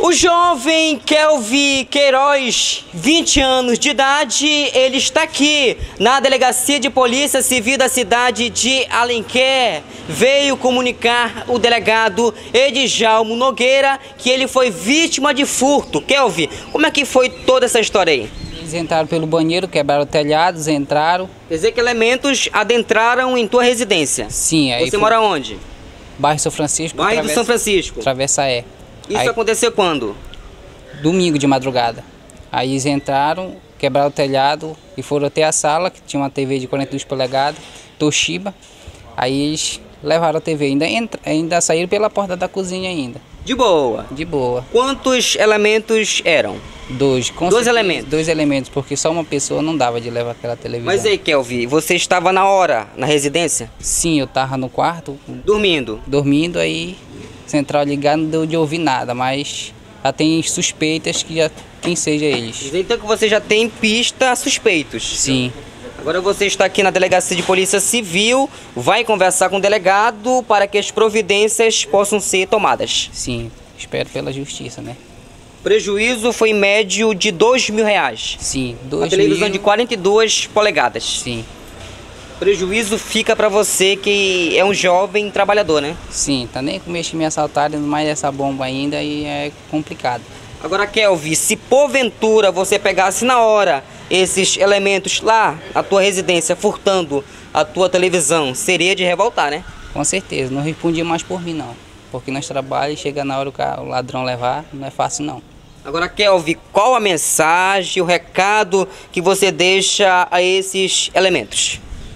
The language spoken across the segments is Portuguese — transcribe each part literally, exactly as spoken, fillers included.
O jovem Kelvin Queiroz, vinte anos de idade, ele está aqui na Delegacia de Polícia Civil da cidade de Alenquer. Veio comunicar o delegado Edjalmo Nogueira que ele foi vítima de furto. Kelvin, como é que foi toda essa história aí? Eles entraram pelo banheiro, quebraram telhados, entraram. Quer dizer que elementos adentraram em tua residência? Sim. Aí Você foi... mora onde? Bairro São Francisco. Bairro travessa... do São Francisco. Travessa é. Isso aí... aconteceu quando? Domingo de madrugada. Aí eles entraram, quebraram o telhado e foram até a sala, que tinha uma T V de quarenta e duas polegadas, Toshiba. Aí eles levaram a T V, ainda, entra... ainda saíram pela porta da cozinha ainda. De boa? De boa. Quantos elementos eram? Dois. Com dois certeza, elementos? Dois elementos, porque só uma pessoa não dava de levar aquela televisão. Mas aí, Kelvin, você estava na hora na residência? Sim, eu estava no quarto. Dormindo? Dormindo, aí central ligada, não deu de ouvir nada, mas já tem suspeitas que já quem seja eles. Então que você já tem pista suspeitos? Sim. Agora você está aqui na Delegacia de Polícia Civil, vai conversar com o delegado para que as providências possam ser tomadas. Sim, espero pela justiça, né? Prejuízo foi em médio de dois mil reais. Sim, dois A televisão mil... de quarenta e duas polegadas. Sim. Prejuízo fica para você que é um jovem trabalhador, né? Sim, tá nem com medo de me assaltarem, mais essa bomba ainda, e é complicado. Agora, Kelvin, se porventura você pegasse na hora esses elementos lá na tua residência furtando a tua televisão, seria de revoltar, né? Com certeza, não respondia mais por mim não, porque nós trabalhamos e chega na hora o ladrão levar, não é fácil não. Agora, Kelvin, qual a mensagem, o recado que você deixa a esses elementos?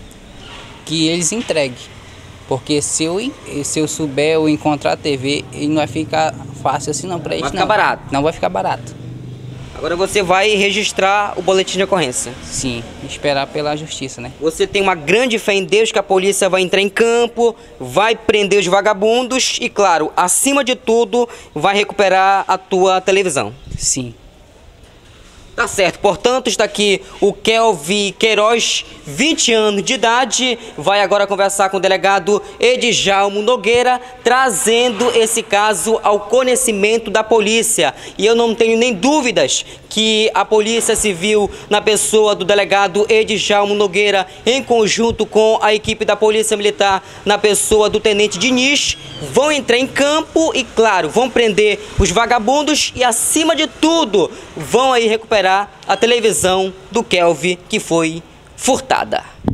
Que eles entreguem, porque se eu, se eu souber ou encontrar a T V, ele não vai ficar fácil assim não para eles, não. Vai ficar barato? Não vai ficar barato. Agora você vai registrar o boletim de ocorrência? Sim, esperar pela justiça, né? Você tem uma grande fé em Deus que a polícia vai entrar em campo, vai prender os vagabundos e, claro, acima de tudo, vai recuperar a tua televisão? Sim. Tá certo, portanto, está aqui o Kelvin Queiroz, vinte anos de idade, vai agora conversar com o delegado Edjalmo Nogueira, trazendo esse caso ao conhecimento da polícia. E eu não tenho nem dúvidas que a Polícia Civil, na pessoa do delegado Edjalmo Nogueira, em conjunto com a equipe da Polícia Militar, na pessoa do Tenente Diniz, vão entrar em campo e, claro, vão prender os vagabundos e, acima de tudo, vão aí recuperar a televisão do Kelvin que foi furtada.